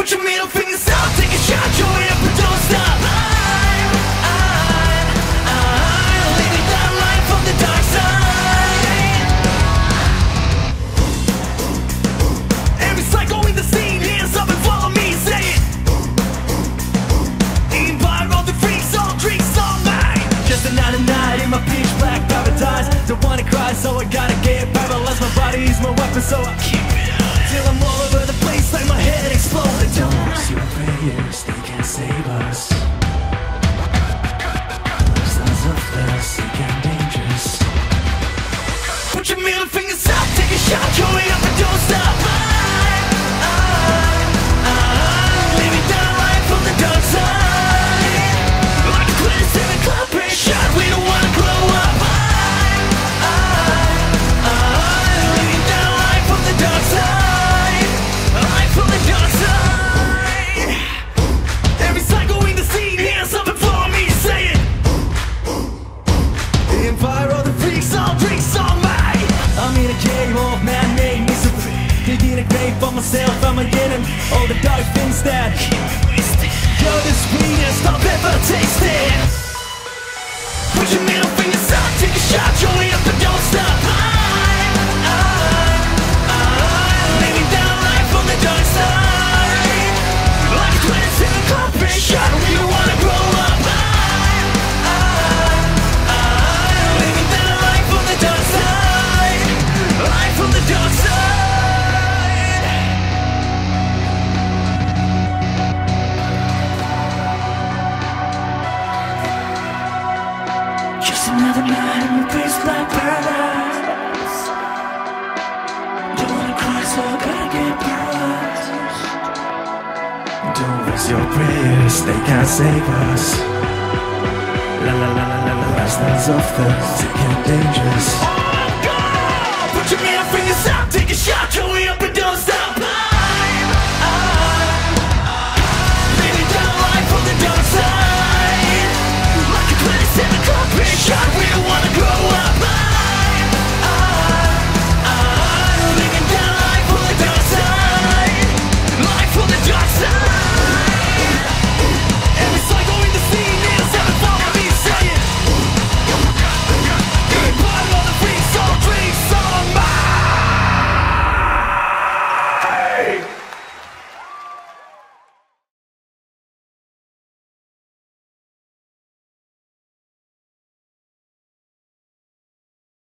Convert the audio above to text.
Put your middle fingers out, take a shot, join up and don't stop. I'm living that life on the dark side. Every psycho in the scene, hands up and follow me, say it. Empire of the freaks, all drinks, all mine. Just another night in my pitch black paradise. Don't wanna cry, so I gotta get paralyzed. My body is my weapon, so I keep it on till I'm all over the place, like my head exploding. Don't miss your prayers, they can't save us. Sons of the sick and dangerous. Put your middle fingers up, take a shot, join up and don't stop. I'm living that life on the dark side. Like a 27 club brain shot, we don't wanna grow up. I'm living that life on the dark side. Life on the dark side. Every psycho in the scene, hands up and follow me, say it. The empire of the freaks, all drinks, all mine. I'm in a game of man-made misery, digging a grave for myself, I'm a enemy. All the dark things that keep me wasted. You're the sweetest I've ever tasted. Put your middle fingers up, take a shot, join up and don't stop. I'm living down life on the dark side. Like a 27 club brain shot, we don't wanna grow up. I'm living down life on the dark side. Life on the dark side. Just another night in my place like paradise. Don't wanna cry, so I gotta get paralyzed. Don't waste your prayers, they can't save us. La la la la la la, lessons of the sick and dangerous. Oh God! Put your middle fingers out, take a shot, join up.